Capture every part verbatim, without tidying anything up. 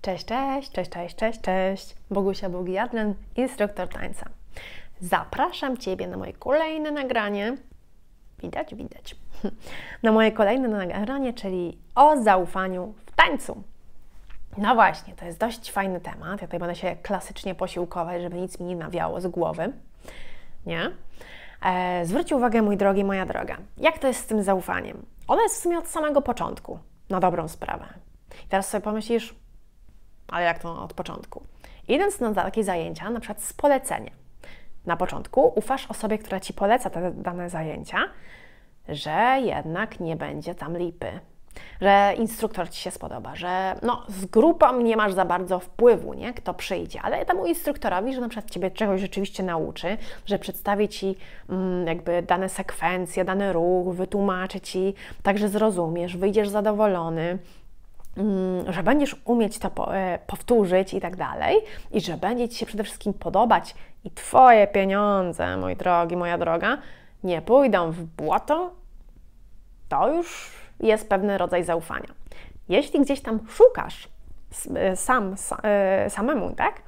Cześć, cześć, cześć, cześć, cześć, cześć. Bogusia Bogiadlen, instruktor tańca. Zapraszam Ciebie na moje kolejne nagranie. Widać, widać. Na moje kolejne nagranie, czyli o zaufaniu w tańcu. No właśnie, to jest dość fajny temat. Ja tutaj będę się klasycznie posiłkować, żeby nic mi nie nawiało z głowy. Nie? E, zwróć uwagę, mój drogi, moja droga. Jak to jest z tym zaufaniem? Ono jest w sumie od samego początku, na dobrą sprawę. I teraz sobie pomyślisz, ale jak to od początku? Idąc na takie zajęcia, na przykład z polecenia. Na początku ufasz osobie, która Ci poleca te dane zajęcia, że jednak nie będzie tam lipy, że instruktor Ci się spodoba, że no, z grupą nie masz za bardzo wpływu, nie? Kto przyjdzie, ale temu instruktorowi, że na przykład Ciebie czegoś rzeczywiście nauczy, że przedstawi Ci mm, jakby dane sekwencje, dany ruch, wytłumaczy Ci, tak że zrozumiesz, wyjdziesz zadowolony, mm, że będziesz umieć to po, e, powtórzyć i tak dalej i że będzie Ci się przede wszystkim podobać i Twoje pieniądze, mój drogi, moja droga, nie pójdą w błoto, to już jest pewny rodzaj zaufania. Jeśli gdzieś tam szukasz sam, samemu, tak,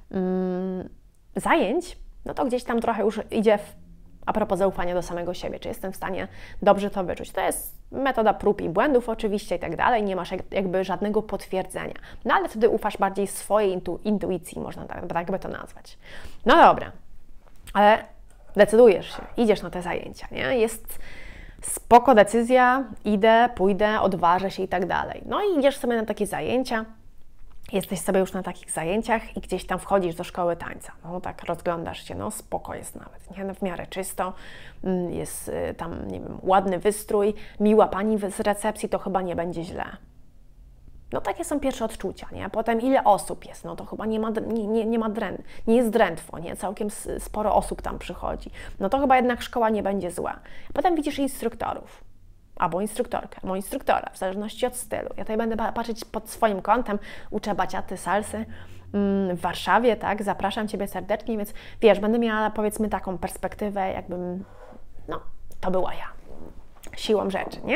zajęć, no to gdzieś tam trochę już idzie w, a propos zaufania do samego siebie, czy jestem w stanie dobrze to wyczuć. To jest metoda prób i błędów oczywiście i tak dalej, nie masz jakby żadnego potwierdzenia, no ale wtedy ufasz bardziej swojej intu, intuicji, można tak, tak by to nazwać. No dobra, ale decydujesz się, idziesz na te zajęcia, nie? Jest spoko decyzja, idę, pójdę, odważę się i tak dalej. No i idziesz sobie na takie zajęcia, jesteś sobie już na takich zajęciach i gdzieś tam wchodzisz do szkoły tańca. No tak rozglądasz się, no spoko jest nawet, nie? No, w miarę czysto, jest tam, nie wiem, ładny wystrój, miła pani z recepcji, to chyba nie będzie źle. No takie są pierwsze odczucia, nie? Potem ile osób jest, no to chyba nie ma, nie, nie, nie ma dręt, nie jest drętwo, nie? Całkiem sporo osób tam przychodzi. No to chyba jednak szkoła nie będzie zła. Potem widzisz instruktorów, albo instruktorkę, albo instruktora, w zależności od stylu. Ja tutaj będę patrzeć pod swoim kątem, uczę baciaty, salsy w Warszawie, tak? Zapraszam Ciebie serdecznie, więc wiesz, będę miała powiedzmy taką perspektywę, jakbym, no, to była ja. Siłą rzeczy, nie?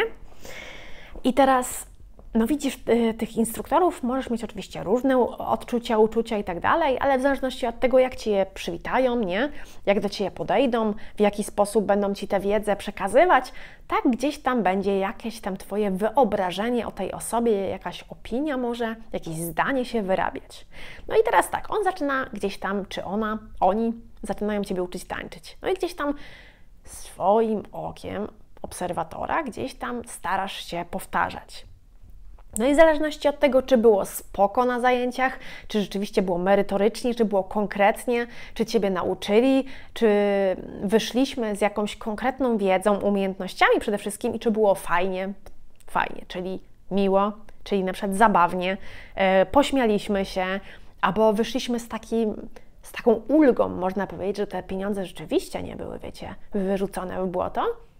I teraz no widzisz, y, tych instruktorów możesz mieć oczywiście różne odczucia, uczucia i tak dalej, ale w zależności od tego, jak Cię przywitają, nie? Jak do Ciebie podejdą, w jaki sposób będą Ci tę wiedzę przekazywać, tak gdzieś tam będzie jakieś tam Twoje wyobrażenie o tej osobie, jakaś opinia może, jakieś zdanie się wyrabiać. No i teraz tak, on zaczyna gdzieś tam, czy ona, oni zaczynają Ciebie uczyć tańczyć. No i gdzieś tam swoim okiem obserwatora gdzieś tam starasz się powtarzać. No i w zależności od tego, czy było spoko na zajęciach, czy rzeczywiście było merytorycznie, czy było konkretnie, czy Ciebie nauczyli, czy wyszliśmy z jakąś konkretną wiedzą, umiejętnościami przede wszystkim i czy było fajnie, fajnie, czyli miło, czyli na przykład zabawnie, yy, pośmialiśmy się, albo wyszliśmy z takim, z taką ulgą, można powiedzieć, że te pieniądze rzeczywiście nie były, wiecie, wyrzucone w błoto,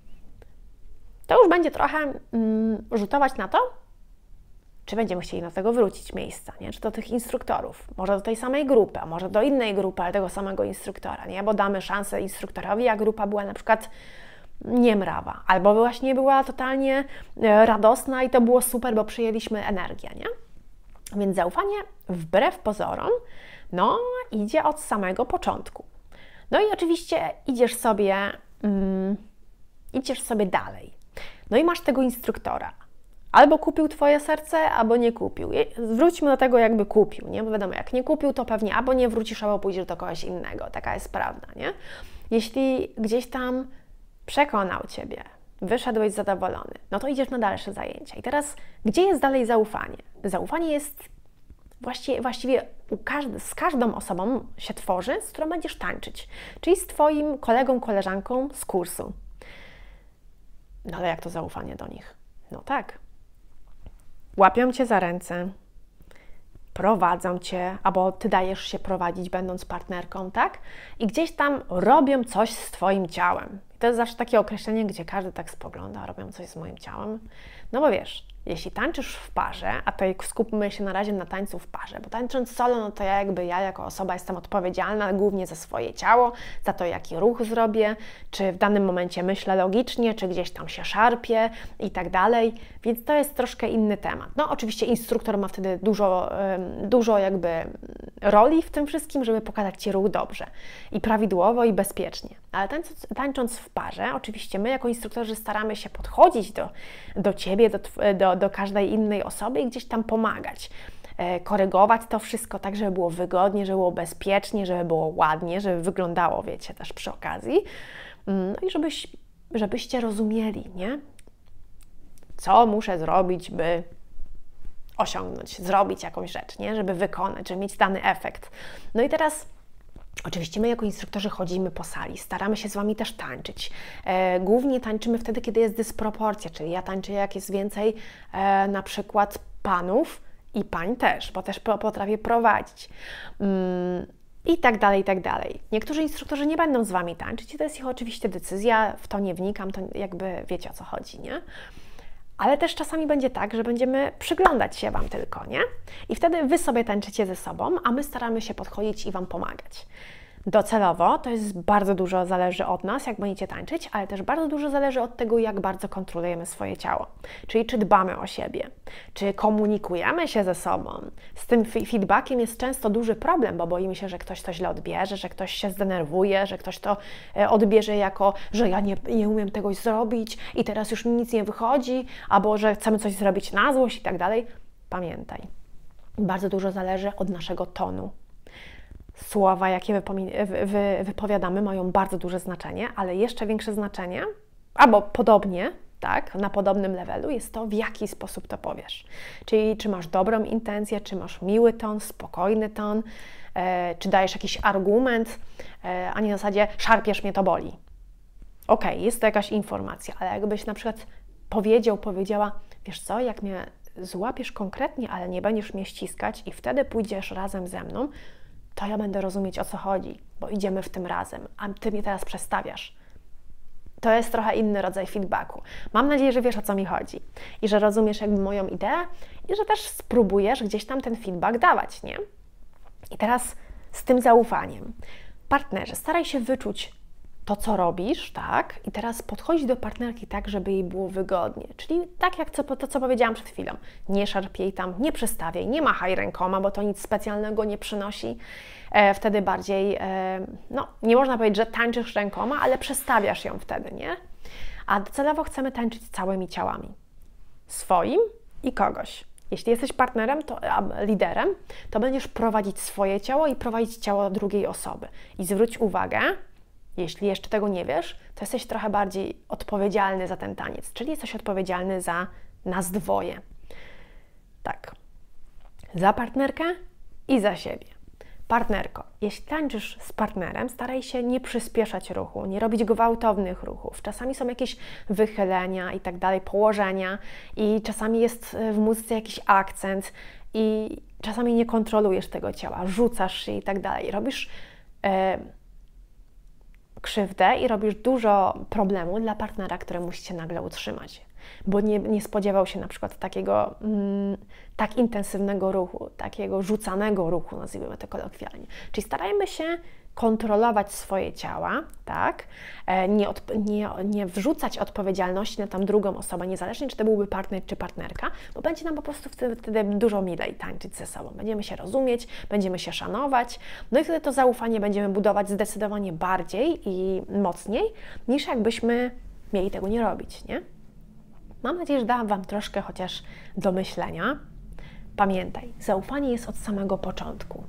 to już będzie trochę mm, rzutować na to, czy będziemy chcieli do tego wrócić miejsca, nie? Czy do tych instruktorów, może do tej samej grupy, a może do innej grupy, ale tego samego instruktora, nie? Bo damy szansę instruktorowi, a grupa była na przykład niemrawa, albo właśnie była totalnie radosna i to było super, bo przyjęliśmy energię, nie? Więc zaufanie wbrew pozorom, no idzie od samego początku. No i oczywiście idziesz sobie, mm, idziesz sobie dalej. No i masz tego instruktora. Albo kupił Twoje serce, albo nie kupił. Zwróćmy do tego, jakby kupił, nie? Bo wiadomo, jak nie kupił, to pewnie albo nie wrócisz, albo pójdziesz do kogoś innego. Taka jest prawda, nie? Jeśli gdzieś tam przekonał Ciebie, wyszedłeś zadowolony, no to idziesz na dalsze zajęcia. I teraz, gdzie jest dalej zaufanie? Zaufanie jest właściwie, właściwie u każdy, z każdą osobą się tworzy, z którą będziesz tańczyć. Czyli z Twoim kolegą, koleżanką z kursu. No ale jak to zaufanie do nich? No tak. Łapią Cię za ręce, prowadzą Cię, albo Ty dajesz się prowadzić, będąc partnerką, tak? I gdzieś tam robią coś z Twoim ciałem. I to jest zawsze takie określenie, gdzie każdy tak spogląda, robią coś z moim ciałem. No bo wiesz, jeśli tańczysz w parze, a tutaj skupmy się na razie na tańcu w parze, bo tańcząc solo, no to ja jakby ja jako osoba jestem odpowiedzialna głównie za swoje ciało, za to, jaki ruch zrobię, czy w danym momencie myślę logicznie, czy gdzieś tam się szarpię i tak dalej, więc to jest troszkę inny temat. No oczywiście instruktor ma wtedy dużo, dużo jakby roli w tym wszystkim, żeby pokazać Ci ruch dobrze i prawidłowo i bezpiecznie, ale tańcząc, tańcząc w parze, oczywiście my jako instruktorzy staramy się podchodzić do, do Ciebie, do, do do każdej innej osoby i gdzieś tam pomagać, e, korygować to wszystko tak, żeby było wygodnie, żeby było bezpiecznie, żeby było ładnie, żeby wyglądało, wiecie, też przy okazji. No i żebyś, żebyście rozumieli, nie? Co muszę zrobić, by osiągnąć, zrobić jakąś rzecz, nie? Żeby wykonać, żeby mieć dany efekt. No i teraz oczywiście my jako instruktorzy chodzimy po sali, staramy się z Wami też tańczyć. E, głównie tańczymy wtedy, kiedy jest dysproporcja, czyli ja tańczę jak jest więcej e, na przykład panów i pań też, bo też potrafię prowadzić. Mm, I tak dalej, i tak dalej. Niektórzy instruktorzy nie będą z Wami tańczyć i to jest ich oczywiście decyzja, w to nie wnikam, to jakby wiecie, o co chodzi, nie? Ale też czasami będzie tak, że będziemy przyglądać się Wam tylko, nie? I wtedy Wy sobie tańczycie ze sobą, a my staramy się podchodzić i Wam pomagać. Docelowo to jest bardzo dużo zależy od nas, jak będziecie tańczyć, ale też bardzo dużo zależy od tego, jak bardzo kontrolujemy swoje ciało. Czyli czy dbamy o siebie, czy komunikujemy się ze sobą. Z tym feedbackiem jest często duży problem, bo boimy się, że ktoś to źle odbierze, że ktoś się zdenerwuje, że ktoś to odbierze jako, że ja nie, nie umiem tego zrobić i teraz już mi nic nie wychodzi, albo że chcemy coś zrobić na złość i tak dalej. Pamiętaj, bardzo dużo zależy od naszego tonu. Słowa, jakie wypowiadamy, mają bardzo duże znaczenie, ale jeszcze większe znaczenie, albo podobnie, tak, na podobnym levelu jest to, w jaki sposób to powiesz. Czyli czy masz dobrą intencję, czy masz miły ton, spokojny ton, e, czy dajesz jakiś argument, e, a nie na zasadzie szarpiesz mnie, to boli. Okej, okay, jest to jakaś informacja, ale jakbyś na przykład powiedział, powiedziała, wiesz co, jak mnie złapiesz konkretnie, ale nie będziesz mnie ściskać i wtedy pójdziesz razem ze mną, to ja będę rozumieć, o co chodzi, bo idziemy w tym razem, a Ty mnie teraz przestawiasz. To jest trochę inny rodzaj feedbacku. Mam nadzieję, że wiesz, o co mi chodzi i że rozumiesz jakby moją ideę i że też spróbujesz gdzieś tam ten feedback dawać, nie? I teraz z tym zaufaniem. Partnerze, staraj się wyczuć to, co robisz, tak? I teraz podchodź do partnerki tak, żeby jej było wygodnie. Czyli tak jak to, to, co powiedziałam przed chwilą. Nie szarp jej tam, nie przestawiaj, nie machaj rękoma, bo to nic specjalnego nie przynosi. E, wtedy bardziej, e, no nie można powiedzieć, że tańczysz rękoma, ale przestawiasz ją wtedy, nie? A docelowo chcemy tańczyć całymi ciałami. Swoim i kogoś. Jeśli jesteś partnerem, to, liderem, to będziesz prowadzić swoje ciało i prowadzić ciało drugiej osoby. I zwróć uwagę, jeśli jeszcze tego nie wiesz, to jesteś trochę bardziej odpowiedzialny za ten taniec, czyli jesteś odpowiedzialny za nas dwoje. Tak. Za partnerkę i za siebie. Partnerko, jeśli tańczysz z partnerem, staraj się nie przyspieszać ruchu, nie robić gwałtownych ruchów. Czasami są jakieś wychylenia i tak dalej, położenia i czasami jest w muzyce jakiś akcent i czasami nie kontrolujesz tego ciała, rzucasz się i tak dalej. Robisz e, krzywdę i robisz dużo problemu dla partnera, który musi Cię nagle utrzymać, bo nie, nie spodziewał się na przykład takiego mm, tak intensywnego ruchu, takiego rzucanego ruchu, nazwijmy to kolokwialnie. Czyli starajmy się kontrolować swoje ciała, tak? E, nie, od, nie, nie wrzucać odpowiedzialności na tam drugą osobę, niezależnie czy to byłby partner czy partnerka, bo będzie nam po prostu wtedy, wtedy dużo milej tańczyć ze sobą. Będziemy się rozumieć, będziemy się szanować, no i wtedy to zaufanie będziemy budować zdecydowanie bardziej i mocniej, niż jakbyśmy mieli tego nie robić, nie? Mam nadzieję, że dałam Wam troszkę chociaż do myślenia. Pamiętaj, zaufanie jest od samego początku.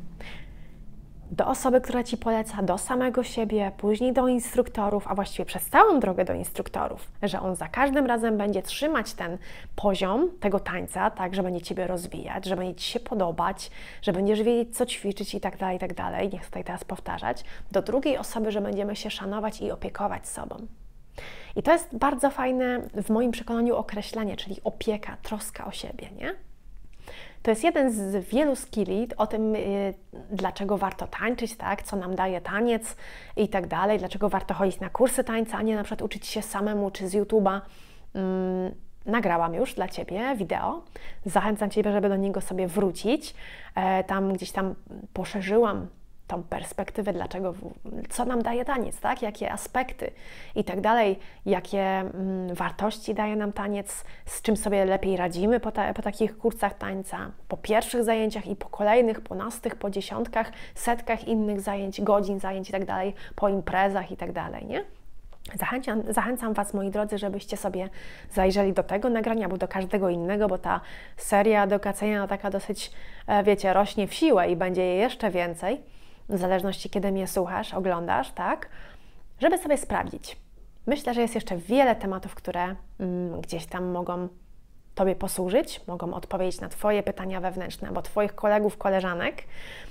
Do osoby, która Ci poleca, do samego siebie, później do instruktorów, a właściwie przez całą drogę do instruktorów, że on za każdym razem będzie trzymać ten poziom tego tańca, tak, że będzie Ciebie rozwijać, że będzie Ci się podobać, że będziesz wiedzieć, co ćwiczyć i tak dalej, i tak dalej. Nie chcę tutaj teraz powtarzać. Do drugiej osoby, że będziemy się szanować i opiekować sobą. I to jest bardzo fajne w moim przekonaniu określenie, czyli opieka, troska o siebie, nie? To jest jeden z wielu skilli o tym, yy, dlaczego warto tańczyć, tak? Co nam daje taniec i tak dalej, dlaczego warto chodzić na kursy tańca, a nie na przykład uczyć się samemu czy z YouTube'a. Yy, nagrałam już dla Ciebie wideo. Zachęcam Ciebie, żeby do niego sobie wrócić. Yy, tam gdzieś tam poszerzyłam tą perspektywę, dlaczego, co nam daje taniec, tak? Jakie aspekty i tak dalej, jakie mm, wartości daje nam taniec, z czym sobie lepiej radzimy po, ta, po takich kursach tańca, po pierwszych zajęciach i po kolejnych, po nastych, po dziesiątkach, setkach innych zajęć, godzin zajęć i tak dalej, po imprezach i tak dalej, nie? Zachęcam, zachęcam Was, moi drodzy, żebyście sobie zajrzeli do tego nagrania, albo do każdego innego, bo ta seria edukacyjna taka dosyć, wiecie, rośnie w siłę i będzie jej jeszcze więcej, w zależności kiedy mnie słuchasz, oglądasz, tak? Żeby sobie sprawdzić. Myślę, że jest jeszcze wiele tematów, które mm, gdzieś tam mogą Tobie posłużyć, mogą odpowiedzieć na Twoje pytania wewnętrzne, albo Twoich kolegów, koleżanek.